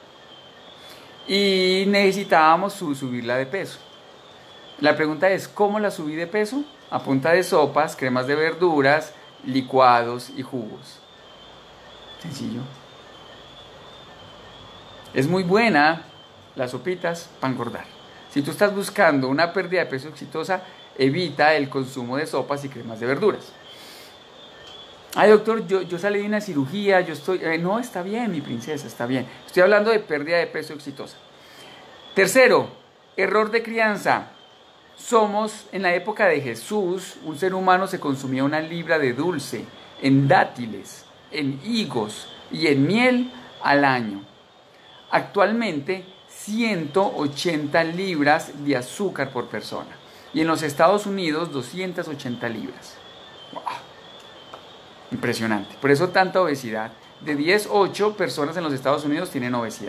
y necesitábamos su, subirla de peso. La pregunta es, ¿cómo la subí de peso? A punta de sopas, cremas de verduras, licuados y jugos. Sencillo. Es muy buena las sopitas para engordar. Si tú estás buscando una pérdida de peso exitosa, evita el consumo de sopas y cremas de verduras. Ay, doctor, yo, yo salí de una cirugía, yo estoy... Eh, no, está bien, mi princesa, está bien. Estoy hablando de pérdida de peso exitosa. Tercero, error de crianza. Somos, en la época de Jesús, un ser humano se consumía una libra de dulce en dátiles, en higos y en miel al año. Actualmente, ciento ochenta libras de azúcar por persona. Y en los Estados Unidos, doscientas ochenta libras. ¡Wow! Impresionante. Por eso tanta obesidad. De diez, ocho personas en los Estados Unidos tienen obesidad.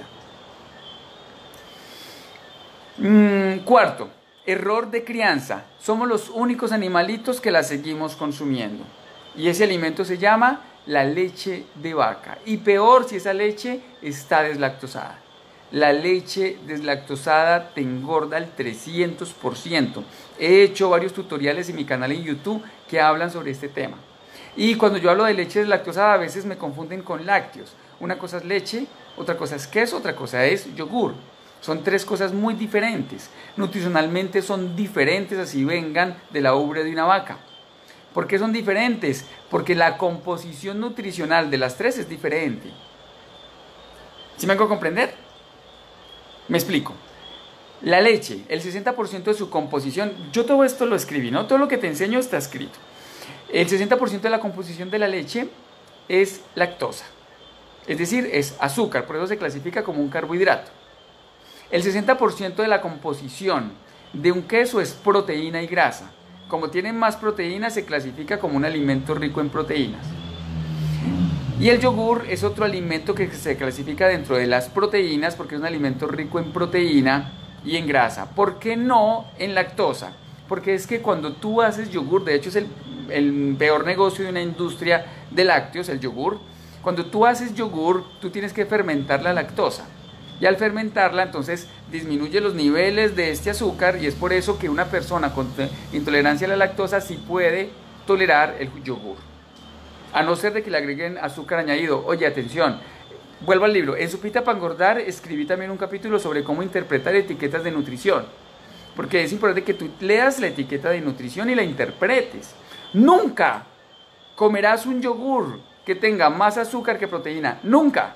Mm, cuarto, error de crianza. Somos los únicos animalitos que la seguimos consumiendo. Y ese alimento se llama la leche de vaca. Y peor si esa leche está deslactosada. La leche deslactosada te engorda el trescientos por ciento. He hecho varios tutoriales en mi canal en YouTube que hablan sobre este tema. Y cuando yo hablo de leche deslactosada a veces me confunden con lácteos. Una cosa es leche, otra cosa es queso, otra cosa es yogur. Son tres cosas muy diferentes. Nutricionalmente son diferentes así vengan de la ubre de una vaca. ¿Por qué son diferentes? Porque la composición nutricional de las tres es diferente. ¿Sí me hago comprender? Me explico. La leche, el sesenta por ciento de su composición, yo todo esto lo escribí, ¿no? Todo lo que te enseño está escrito. El sesenta por ciento de la composición de la leche es lactosa, es decir, es azúcar, por eso se clasifica como un carbohidrato. El sesenta por ciento de la composición de un queso es proteína y grasa. Como tienen más proteínas, se clasifica como un alimento rico en proteínas. Y el yogur es otro alimento que se clasifica dentro de las proteínas porque es un alimento rico en proteína y en grasa. ¿Por qué no en lactosa? Porque es que cuando tú haces yogur, de hecho es el, el peor negocio de una industria de lácteos, el yogur. Cuando tú haces yogur, tú tienes que fermentar la lactosa. Y al fermentarla, entonces disminuye los niveles de este azúcar, y es por eso que una persona con intolerancia a la lactosa sí puede tolerar el yogur, a no ser de que le agreguen azúcar añadido. Oye, atención, vuelvo al libro. En Sopita para Engordar escribí también un capítulo sobre cómo interpretar etiquetas de nutrición, porque es importante que tú leas la etiqueta de nutrición y la interpretes. Nunca comerás un yogur que tenga más azúcar que proteína, nunca.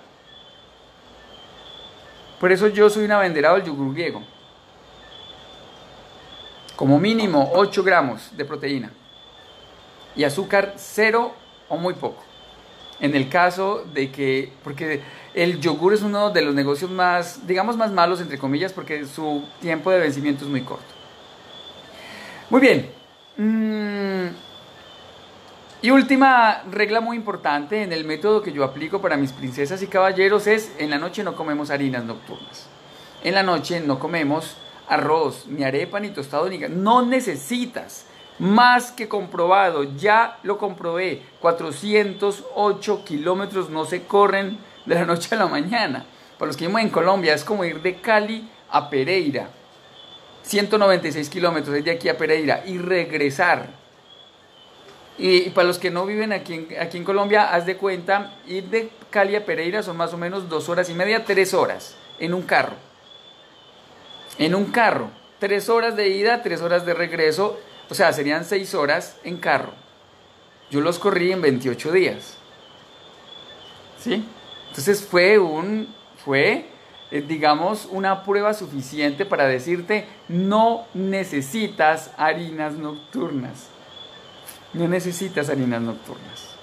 Por eso yo soy un abanderado del yogur griego. Como mínimo ocho gramos de proteína y azúcar cero o muy poco. En el caso de que, porque el yogur es uno de los negocios más, digamos, más malos, entre comillas, porque su tiempo de vencimiento es muy corto. Muy bien. Mm. Y última regla muy importante en el método que yo aplico para mis princesas y caballeros es: en la noche no comemos harinas nocturnas. En la noche no comemos arroz, ni arepa, ni tostado, ni... No necesitas, más que comprobado, ya lo comprobé. cuatrocientos ocho kilómetros no se corren de la noche a la mañana. Para los que vivimos en Colombia es como ir de Cali a Pereira. ciento noventa y seis kilómetros es de aquí a Pereira y regresar. Y para los que no viven aquí en, aquí en Colombia, haz de cuenta, ir de Cali a Pereira son más o menos dos horas y media, tres horas, en un carro. En un carro, tres horas de ida, tres horas de regreso, o sea, serían seis horas en carro. Yo los corrí en veintiocho días. ¿Sí? Entonces fue un, fue, eh, digamos, una prueba suficiente para decirte: no necesitas harinas nocturnas. No necesitas harinas nocturnas.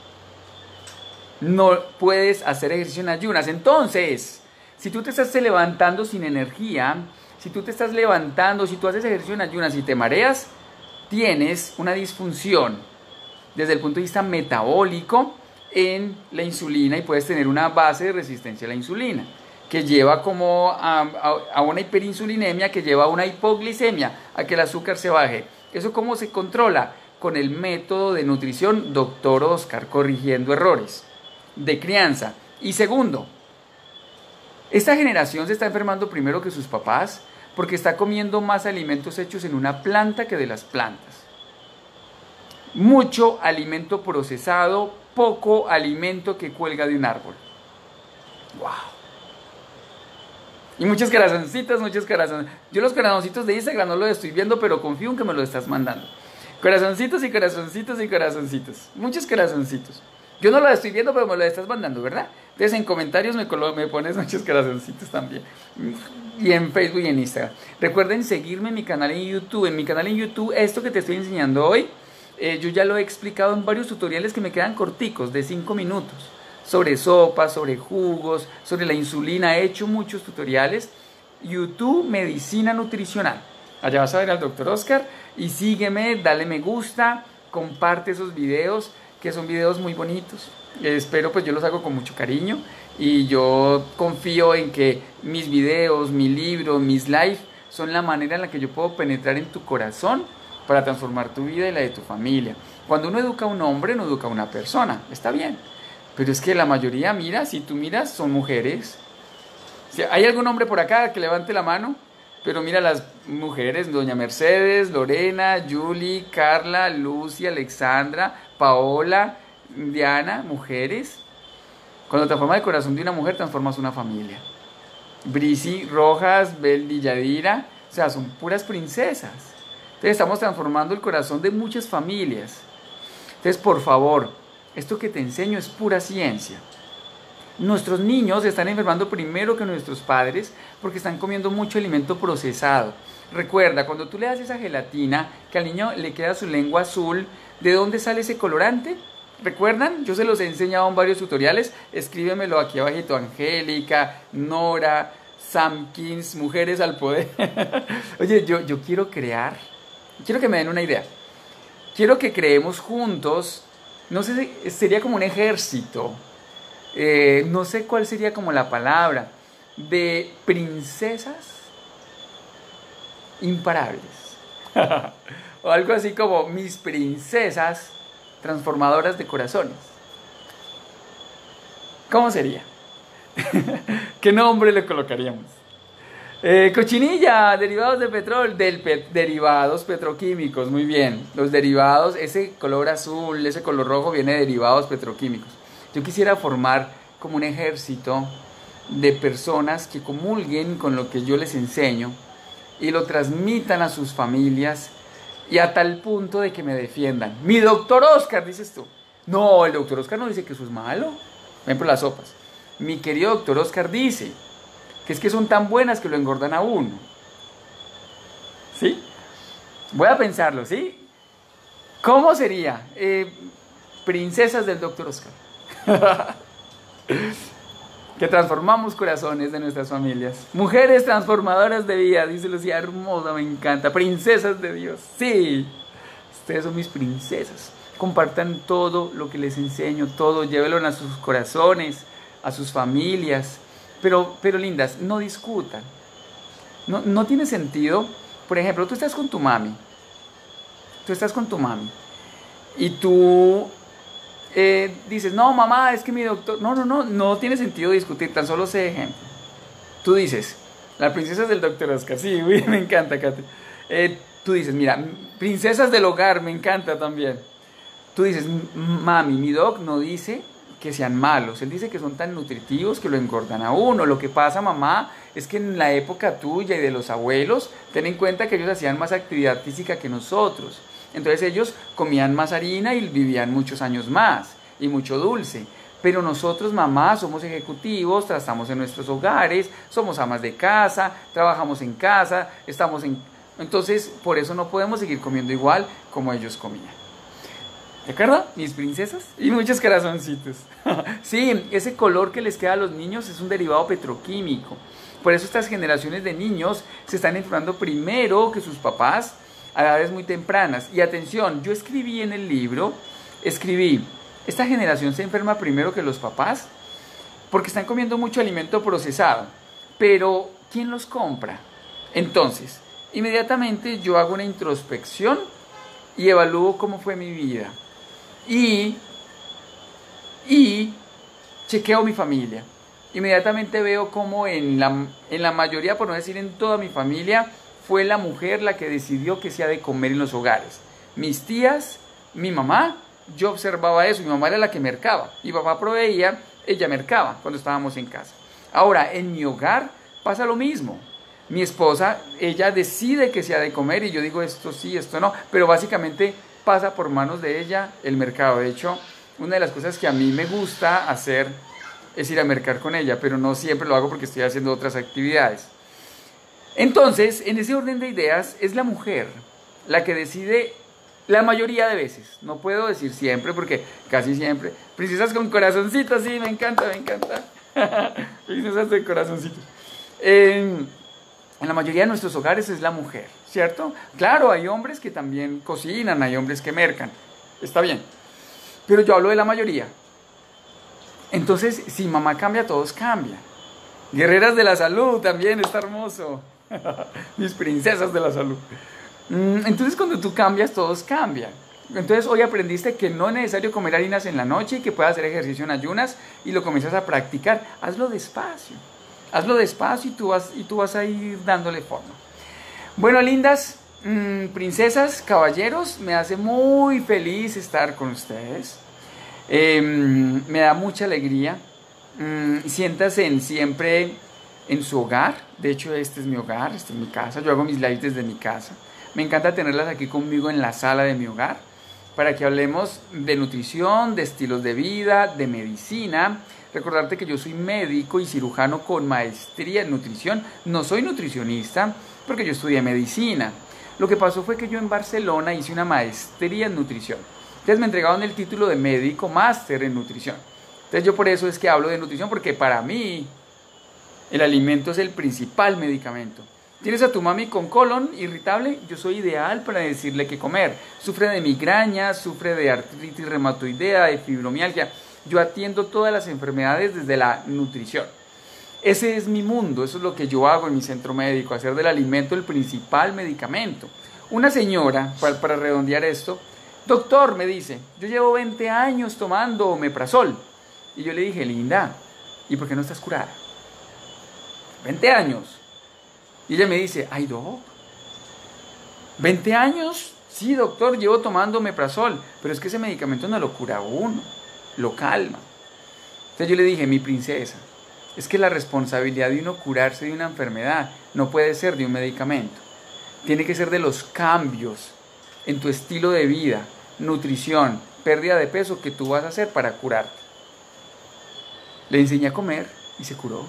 No puedes hacer ejercicio en ayunas. Entonces, si tú te estás levantando sin energía, si tú te estás levantando, si tú haces ejercicio en ayunas y te mareas, tienes una disfunción desde el punto de vista metabólico en la insulina, y puedes tener una base de resistencia a la insulina, que lleva como a, a, a una hiperinsulinemia, que lleva a una hipoglicemia, a que el azúcar se baje. ¿Eso cómo se controla? Con el método de nutrición Doctor Oscar, corrigiendo errores de crianza. Y segundo, esta generación se está enfermando primero que sus papás porque está comiendo más alimentos hechos en una planta que de las plantas. Mucho alimento procesado, poco alimento que cuelga de un árbol. ¡Wow! Y muchos corazoncitos, muchos corazoncitos. Yo los corazoncitos de Instagram no los estoy viendo, pero confío en que me los estás mandando. Corazoncitos y corazoncitos y corazoncitos. Muchos corazoncitos. Yo no lo estoy viendo, pero me lo estás mandando, ¿verdad? Entonces en comentarios me, me pones muchos corazoncitos también. Y en Facebook y en Instagram. Recuerden seguirme en mi canal en YouTube. En mi canal en YouTube, esto que te estoy enseñando hoy, eh, yo ya lo he explicado en varios tutoriales que me quedan corticos, de cinco minutos. Sobre sopas, sobre jugos, sobre la insulina. He hecho muchos tutoriales. YouTube Medicina Nutricional. Allá vas a ver al doctor Oscar y sígueme, dale me gusta, comparte esos videos, que son videos muy bonitos. Espero, pues yo los hago con mucho cariño y yo confío en que mis videos, mi libro, mis live son la manera en la que yo puedo penetrar en tu corazón para transformar tu vida y la de tu familia. Cuando uno educa a un hombre, no educa a una persona, está bien, pero es que la mayoría, mira, si tú miras, son mujeres. Si hay algún hombre por acá que levante la mano. Pero mira las mujeres: doña Mercedes, Lorena, Julie, Carla, Lucia, Alexandra, Paola, Diana, mujeres. Cuando transformas el corazón de una mujer, transformas una familia. Brisi Rojas, Bel Yadira, o sea, son puras princesas. Entonces estamos transformando el corazón de muchas familias. Entonces, por favor, esto que te enseño es pura ciencia. Nuestros niños se están enfermando primero que nuestros padres porque están comiendo mucho alimento procesado. Recuerda, cuando tú le das esa gelatina, que al niño le queda su lengua azul, ¿de dónde sale ese colorante? ¿Recuerdan? Yo se los he enseñado en varios tutoriales. Escríbemelo aquí abajito. Angélica, Nora, Samkins, Mujeres al Poder. Oye, yo, yo quiero crear, quiero que me den una idea. Quiero que creemos juntos, no sé si sería como un ejército. Eh, no sé cuál sería como la palabra, de princesas imparables. O algo así como mis princesas transformadoras de corazones. ¿Cómo sería? ¿Qué nombre le colocaríamos? Eh, cochinilla, derivados de petróleo, del pe derivados petroquímicos, muy bien. Los derivados, ese color azul, ese color rojo viene de derivados petroquímicos. Yo quisiera formar como un ejército de personas que comulguen con lo que yo les enseño y lo transmitan a sus familias y a tal punto de que me defiendan. Mi doctor Oscar, dices tú. No, el doctor Oscar no dice que eso es malo. Por ejemplo, las sopas. Mi querido doctor Oscar dice que es que son tan buenas que lo engordan a uno. ¿Sí? Voy a pensarlo, ¿sí? ¿Cómo sería? Eh, princesas del doctor Oscar. Que transformamos corazones de nuestras familias. Mujeres transformadoras de vida, dice Lucía, hermosa, me encanta. Princesas de Dios, sí. Ustedes son mis princesas. Compartan todo lo que les enseño, todo, llévenlo a sus corazones, a sus familias. Pero, pero lindas, no discutan. No, no tiene sentido. Por ejemplo, tú estás con tu mami. Tú estás con tu mami. Y tú... Eh, dices, no mamá, es que mi doctor, no, no, no, no tiene sentido discutir, tan solo sé ejemplo. Tú dices, las princesas del doctor Oscar, sí, uy, me encanta, Kate. Eh, tú dices, mira, princesas del hogar, me encanta también. Tú dices, mami, mi doc no dice que sean malos, él dice que son tan nutritivos que lo engordan a uno. Lo que pasa, mamá, es que en la época tuya y de los abuelos, ten en cuenta que ellos hacían más actividad física que nosotros. Entonces ellos comían más harina y vivían muchos años más y mucho dulce. Pero nosotros, mamá, somos ejecutivos, trabajamos en nuestros hogares, somos amas de casa, trabajamos en casa, estamos en... Entonces, por eso no podemos seguir comiendo igual como ellos comían. ¿De acuerdo? Mis princesas. Y muchos corazoncitos. Sí, ese color que les queda a los niños es un derivado petroquímico. Por eso estas generaciones de niños se están enfermando primero que sus papás, a edades muy tempranas. Y atención, yo escribí en el libro, escribí, esta generación se enferma primero que los papás porque están comiendo mucho alimento procesado. Pero, ¿quién los compra? Entonces, inmediatamente yo hago una introspección y evalúo cómo fue mi vida. Y, y chequeo mi familia. Inmediatamente veo cómo en la, en la mayoría, por no decir en toda mi familia, fue la mujer la que decidió que se ha de comer en los hogares. Mis tías, mi mamá, yo observaba eso. Mi mamá era la que mercaba. Mi papá proveía, ella mercaba cuando estábamos en casa. Ahora, en mi hogar pasa lo mismo. Mi esposa, ella decide que se ha de comer y yo digo esto sí, esto no. Pero básicamente pasa por manos de ella el mercado. De hecho, una de las cosas que a mí me gusta hacer es ir a mercar con ella. Pero no siempre lo hago porque estoy haciendo otras actividades. Entonces, en ese orden de ideas, es la mujer la que decide la mayoría de veces. No puedo decir siempre, porque casi siempre. Princesas con corazoncitos, sí, me encanta, me encanta. Princesas de corazoncitos. Eh, en la mayoría de nuestros hogares es la mujer, ¿cierto? Claro, hay hombres que también cocinan, hay hombres que mercan. Está bien. Pero yo hablo de la mayoría. Entonces, si mamá cambia, todos cambian. Guerreras de la salud también, está hermoso. Mis princesas de la salud. Entonces cuando tú cambias, todos cambian. Entonces hoy aprendiste que no es necesario comer harinas en la noche y que puedes hacer ejercicio en ayunas y lo comienzas a practicar. Hazlo despacio. Hazlo despacio y tú vas, y tú vas a ir dándole forma. Bueno, lindas, mmm, princesas, caballeros, me hace muy feliz estar con ustedes. Eh, me da mucha alegría. Mm, siéntase en siempre en su hogar. De hecho, este es mi hogar, esta es mi casa. Yo hago mis lives desde mi casa. Me encanta tenerlas aquí conmigo en la sala de mi hogar para que hablemos de nutrición, de estilos de vida, de medicina. Recordarte que yo soy médico y cirujano con maestría en nutrición. No soy nutricionista porque yo estudié medicina. Lo que pasó fue que yo en Barcelona hice una maestría en nutrición. Entonces me entregaron el título de médico máster en nutrición. Entonces yo por eso es que hablo de nutrición, porque para mí el alimento es el principal medicamento. ¿Tienes a tu mami con colon irritable? Yo soy ideal para decirle qué comer. Sufre de migraña, sufre de artritis reumatoidea, de fibromialgia. Yo atiendo todas las enfermedades desde la nutrición. Ese es mi mundo, eso es lo que yo hago en mi centro médico, hacer del alimento el principal medicamento. Una señora, para, para redondear esto, doctor, me dice, yo llevo veinte años tomando omeprazol. Y yo le dije, linda, ¿y por qué no estás curada? veinte años. Y ella me dice, ay, doc, ¿veinte años? Sí, doctor, llevo tomando omeprazol, pero es que ese medicamento no lo cura a uno, lo calma. Entonces yo le dije, mi princesa, es que la responsabilidad de uno curarse de una enfermedad no puede ser de un medicamento. Tiene que ser de los cambios en tu estilo de vida, nutrición, pérdida de peso que tú vas a hacer para curarte. Le enseñé a comer y se curó.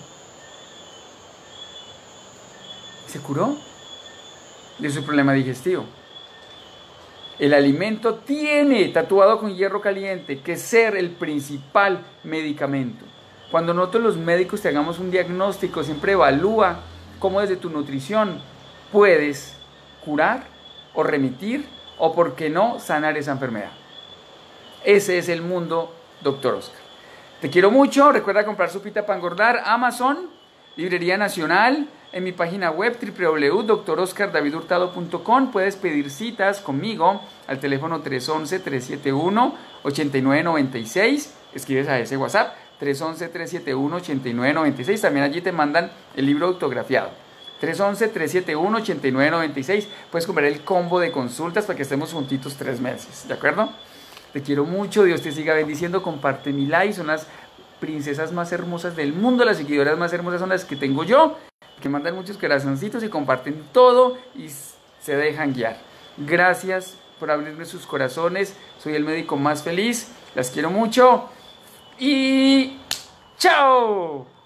Se curó de su problema digestivo. El alimento tiene tatuado con hierro caliente que ser el principal medicamento. Cuando nosotros los médicos te hagamos un diagnóstico, siempre evalúa cómo desde tu nutrición puedes curar o remitir o, por qué no, sanar esa enfermedad. Ese es el mundo, doctor Oscar. Te quiero mucho. Recuerda comprar su pita para engordar. Amazon, Librería Nacional. En mi página web w w w punto doctor oscar david hurtado punto com puedes pedir citas conmigo al teléfono tres once, tres siete uno, ocho nueve nueve seis. Escribes a ese WhatsApp tres once, tres siete uno, ocho nueve nueve seis. También allí te mandan el libro autografiado. tres once, tres siete uno, ocho nueve nueve seis. Puedes comprar el combo de consultas para que estemos juntitos tres meses. ¿De acuerdo? Te quiero mucho. Dios te siga bendiciendo. Comparte mi like. Son las princesas más hermosas del mundo. Las seguidoras más hermosas son las que tengo yo, que mandan muchos corazoncitos y comparten todo y se dejan guiar. Gracias por abrirme sus corazones. Soy el médico más feliz. Las quiero mucho y ¡chao!